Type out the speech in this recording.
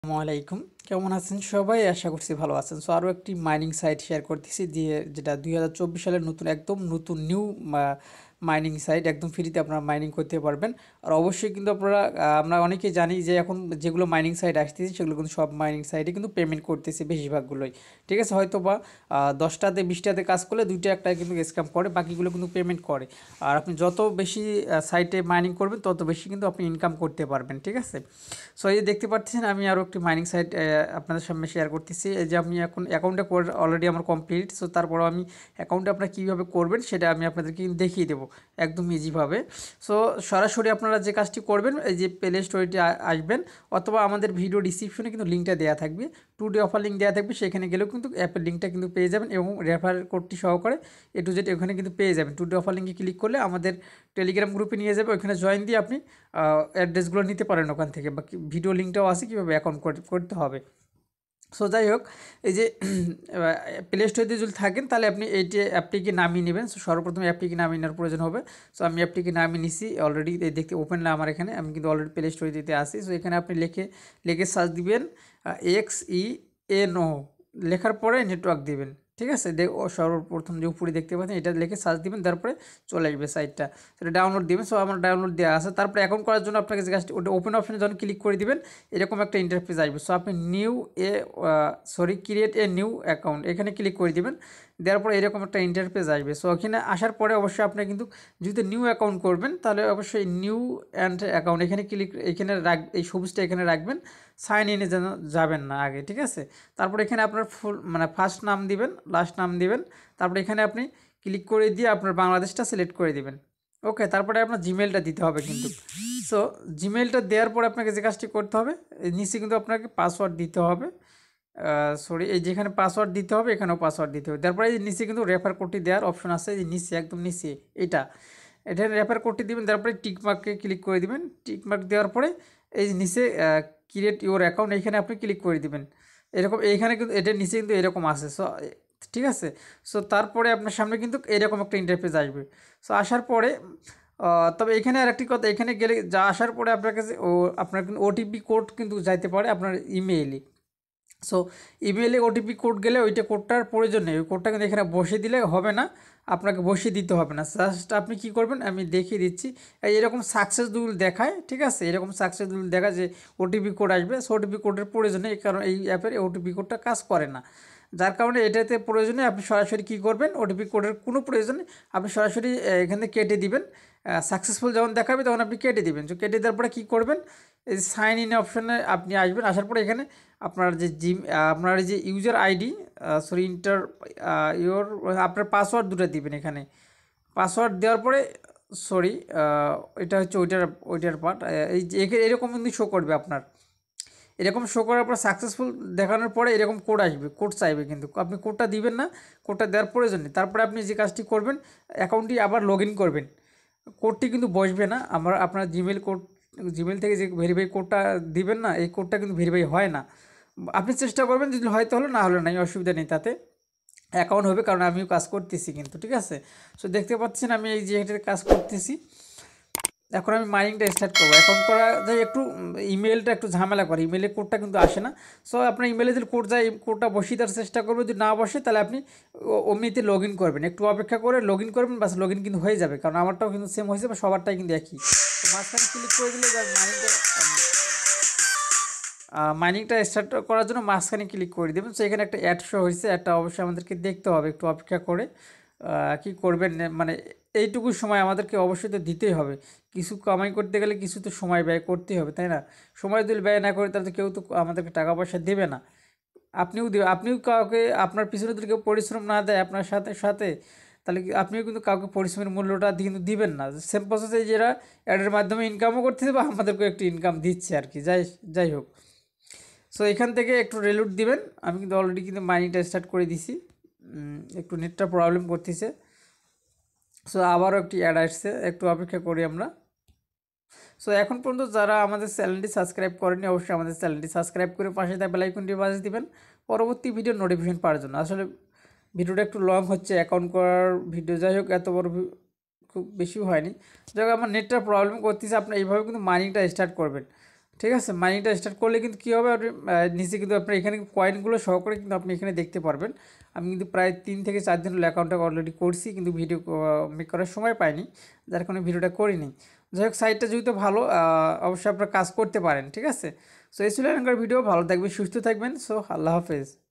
আসসালামু আলাইকুম, কেমন আছেন সবাই? আশা করছি ভালো আছেন। সো আরও একটি মাইনিং সাইট শেয়ার করতেছি, যেটা 2024 সালের একদম নতুন নিউ মাইনিং সাইট, একদম ফ্রিতে আপনারা মাইনিং করতে পারবেন। আর অবশ্যই কিন্তু আমরা অনেকেই জানি যে এখন যেগুলো মাইনিং সাইট আসতেছে সেগুলো কিন্তু সব মাইনিং সাইটে কিন্তু পেমেন্ট করতেছে বেশিরভাগগুলোই। ঠিক আছে, হয়তো বা 10টাতে 20টাতে কাজ করলে 2টা একটা কিন্তু স্ক্যাম করে, বাকিগুলো কিন্তু পেমেন্ট করে। আর আপনি যত বেশি সাইটে মাইনিং করবেন তত বেশি কিন্তু আপনি ইনকাম করতে পারবেন। ঠিক আছে, সো এই দেখতে পাচ্ছেন আমি আরও একটি মাইনিং সাইট আপনাদের সামনে শেয়ার করতেছি। এই যে আমি এখন অ্যাকাউন্টটা করে অলরেডি আমার কমপ্লিট। সো তারপরও আমি অ্যাকাউন্টটা আপনারা কীভাবে করবেন সেটা আমি আপনাদেরকে দেখিয়ে দেবো একদম ইজিভাবে। সো সরাসরি আপনারা যে কাজটি করবেন, এই যে প্লে স্টোরটি আসবেন, অথবা আমাদের ভিডিও ডিসক্রিপশনে কিন্তু লিঙ্কটা দেওয়া থাকবে, 2 ডে অফার লিঙ্ক দেওয়া থাকবে, সেখানে গেলেও কিন্তু অ্যাপের লিঙ্কটা কিন্তু পেয়ে যাবেন এবং রেফার কোডটি সহকারে A to Z ওখানে কিন্তু পেয়ে যাবেন। 2 ডে অফার লিঙ্কে ক্লিক করলে আমাদের টেলিগ্রাম গ্রুপে নিয়ে যাবে, ওইখানে জয়েন দিয়ে আপনি অ্যাড্রেসগুলো নিতে পারেন ওখান থেকে, বা ভিডিও লিঙ্কটাও আছে কীভাবে অ্যাকাউন্ট করতে হবে। সো যাই হোক, এই যে প্লে স্টোরে যদি থাকেন তাহলে আপনি এইটি অ্যাপটিকে নামিয়ে নেবেন। সো সর্বপ্রথম অ্যাপটিকে নামিয়ে নেওয়ার প্রয়োজন হবে। সো আমি অ্যাপটিকে নামিয়ে নিছি অলরেডি, দেখতে ওপেন না আমার এখানে, আমি কিন্তু অলরেডি প্লে স্টোরে দিতে আসি। সো এখানে আপনি লিখে সার্চ দিবেন XENO, লেখার পরে নেটওয়ার্ক দিবেন। ঠিক আছে, সর্বপ্রথম যে উপরে দেখতে পাচ্ছেন এটা লিখে সার্চ দিবেন, তারপরে চলে আসবে সাইটটা, সেটা ডাউনলোড দিবেন। সো আমার ডাউনলোড দেওয়া আছে। তারপরে অ্যাকাউন্ট করার জন্য আপনাকে যে কাজটি, ওটা ওপেন অপশনে যখন ক্লিক করে দিবেন এরকম একটা ইন্টারফেস আসবে। সো আপনি ক্রিয়েট এ নিউ অ্যাকাউন্ট এখানে ক্লিক করে দিবেন, দেওয়ার পরে এরকম একটা ইন্টারফেস আসবে। সো এখানে আসার পরে অবশ্যই আপনি কিন্তু যদি নিউ অ্যাকাউন্ট করবেন তাহলে অবশ্যই নিউ অ্যান্ড অ্যাকাউন্ট এখানে এই সবুজটা এখানে রাখবেন, সাইন ইনে যেন যাবেন না আগে। ঠিক আছে, তারপর এখানে আপনার ফুল ফার্স্ট নাম দিবেন, লাস্ট নাম দিবেন, তারপরে এখানে আপনি ক্লিক করে দিয়ে আপনার বাংলাদেশটা সিলেক্ট করে দিবেন। ওকে, তারপরে আপনার জিমেলটা দিতে হবে কিন্তু। সো জিমেলটা দেওয়ার পর আপনাকে যে কাজটি করতে হবে, নিচে কিন্তু আপনাকে পাসওয়ার্ড দিতে হবে। এই যেখানে পাসওয়ার্ড দিতে হবে এখানেও পাসওয়ার্ড দিতে হবে। তারপরে এই নিচে কিন্তু রেফার কোডটি দেওয়ার অপশন আছে, এই নিচে একদম নিচে এটা রেফার কোডটি দিবেন, তারপরে টিকমার্কে ক্লিক করে দিবেন। টিকমার্ক দেওয়ার পরে এই নিচে ক্রিয়েট ইউর অ্যাকাউন্ট এইখানে আপনি ক্লিক করে দিবেন। এরকম এইখানে কিন্তু এটার নিচে কিন্তু এরকম আছে। সো ঠিক আছে, সো তারপরে আপনার সামনে কিন্তু এরকম একটা ইন্টারফেস আসবে। সো আসার পরে তবে এখানে আরেকটি কথা, এখানে গেলে আসার পরে আপনার কাছে আপনার কিন্তু ওটিপি কোড কিন্তু যাইতে পারে আপনার ইমেইলে। সো ইমেইলে ওটিপি কোড গেলে ওইটা কোডটার প্রয়োজন নেই, ওই কোডটা কিন্তু এখানে বসিয়ে দিলে হবে না, আপনাকে বসিয়ে দিতে হবে না। জাস্ট আপনি কী করবেন আমি দেখিয়ে দিচ্ছি। এরকম সাকসেসফুল দেখায়, ঠিক আছে, এরকম সাকসেসফুল দেখায় যে ওটিপি কোড আসবে। সো ওটিপি কোডের প্রয়োজন নেই, কারণ এই অ্যাপের ওটিপি কোডটা কাজ করে না, যার কারণে এটাতে প্রয়োজনে আপনি সরাসরি কী করবেন, ওটিপি কোডের কোনো প্রয়োজন নেই, আপনি সরাসরি এখানে কেটে দিবেন। সাকসেসফুল যখন দেখাবে তখন আপনি কেটে দিবেন। তো কেটে দেওয়ার পরে কী করবেন, এই সাইন ইন অপশানে আপনি আসবেন। আসার পরে এখানে আপনার যে ইউজার আইডি আপনার পাসওয়ার্ড দুটো দিবেন এখানে। পাসওয়ার্ড দেওয়ার পরে এটা হচ্ছে ওইটার পার্ট, এই যে এরকম কিন্তু শো করবে আপনার, এরকম শো করার পর সাকসেসফুল দেখানোর পরে এরকম কোড আসবে, কোড চাইবে, কিন্তু আপনি কোডটা দিবেন না, কোডটা দেওয়ার প্রয়োজন নেই। তারপরে আপনি যে কাজটি করবেন, অ্যাকাউন্টটি আবার লগ ইন করবেন। কোডটি কিন্তু বসবে না, আপনার জিমেল থেকে যে ভেরিফাই কোডটা দিবেন না, এই কোডটা কিন্তু ভেরিফাই হয় না। আপনি চেষ্টা করবেন, যদি হয়তো হলো, না হলো নাই, অসুবিধা নেই, তাতে অ্যাকাউন্ট হবে, কারণ আমিও কাজ করতেছি কিন্তু। ঠিক আছে, সো দেখতে পাচ্ছেন আমি এই যে এটাতে কাজ করতেছি। এখন আমি মাইনিংটা স্টার্ট করবো। অ্যাকাউন্ট করা যায় একটু ইমেলটা একটু ঝামেলা করে, ইমেলের কোডটা কিন্তু আসে না। সো আপনার ইমেলে যদি কোড যায়, কোডটা বসিয়ে দেওয়ার চেষ্টা করবে, যদি না বসে তাহলে আপনি অমনিতে লগ ইন করবেন, একটু অপেক্ষা করে লগ ইন করবেন, বাস লগ ইন কিন্তু হয়ে যাবে, কারণ আমারটাও কিন্তু সেম হয়েছে, বা সবারটাই কিন্তু একই। তো মাঝখানে ক্লিক করে দিলে মাইনিংটা স্টার্ট করার জন্য মাঝখানে ক্লিক করে দেবেন। সো এখানে একটা অ্যাড শো হয়েছে, অ্যাডটা অবশ্যই আমাদেরকে দেখতে হবে, একটু অপেক্ষা করে। কি করবেন, মানে এইটুকু সময় আমাদেরকে অবশ্যই তো দিতেই হবে, কিছু কামাই করতে গেলে কিছু তো সময় ব্যয় করতেই হবে, তাই না? সময় যদি ব্যয় না করে তাহলে তো কেউ তো আমাদেরকে টাকা পয়সা দেবে না। আপনিও কাউকে, আপনার পিছনে যদি কেউ পরিশ্রম না দেয় আপনার সাথে সাথে, তাহলে আপনিও কিন্তু কাউকে পরিশ্রমের মূল্যটা কিন্তু দিবেন না। সেম প্রসেসে যারা অ্যাডের মাধ্যমে ইনকামও করতেছে, বা আমাদেরকে একটু ইনকাম দিচ্ছে আর কি। যাই হোক, সো এখান থেকে একটু রেলুট দিবেন। আমি কিন্তু অলরেডি কিন্তু মাইনিংটা স্টার্ট করে দিছি, একটু নেটটা প্রবলেম করতেছে। সো আবারও একটি অ্যাড আসছে, একটু অপেক্ষা করি আমরা। সো এখন পর্যন্ত যারা আমাদের চ্যানেলটি সাবস্ক্রাইব করেনি, অবশ্যই আমাদের চ্যানেলটি সাবস্ক্রাইব করে পাশে থাকা বেল আইকনটি বাজিয়ে দিবেন পরবর্তী ভিডিও নোটিফিকেশন পাওয়ার জন্য। আসলে ভিডিওটা একটু লং হচ্ছে, অ্যাকাউন্ট করার ভিডিও, যাই হোক এত বড় খুব বেশিও হয়নি। যাই হোক, আমার নেটটা প্রবলেম করতেছে, আপনি এইভাবে কিন্তু মাইনিংটা স্টার্ট করবেন। ঠিক আছে। মাইনিংটা স্টার্ট করলে কিন্তু কী হবে, আপনি নিচে কিন্তু আপনার এখানে কয়েনগুলো সহকারে কিন্তু আপনি এখানে দেখতে পারবেন। আমি কিন্তু প্রায় 3 থেকে 4 দিন হলো অ্যাকাউন্টটা অলরেডি করছি, কিন্তু ভিডিও মেক করার সময় পাইনি, যার কারণে ভিডিওটা করিনি। যাই হোক, সাইটটা যেহেতু ভালো, অবশ্যই আপনারা কাজ করতে পারেন। ঠিক আছে। সো এই ছিল এখনকার ভিডিও। ভালো থাকবেন, সুস্থ থাকবেন। সো আল্লাহ হাফেজ।